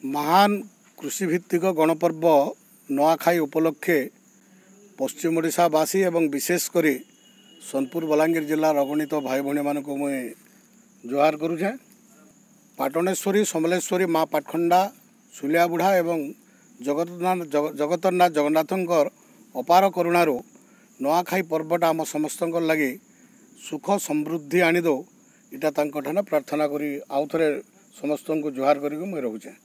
महान कृषिभित्तिक गणपर्व नुआखाई उपलक्षे पश्चिम ओडिशावासी एवं विशेषकर सोनपुर बलांगीर जिला अगणित भाई भाई मानक मुझे जुहार करुचे। पाटणेश्वरी समलेश्वरी माँ पाटखंडा सुलिया बुढ़ा एवं जगतरनाथ जगन्नाथंकर अपार करुणारू नुआखाई पर्वटा आम समस्त लगी सुख समृद्धि आनीदो इटा प्रार्थना करी आउ थे समस्त को जुहार करी मुझे रोचे।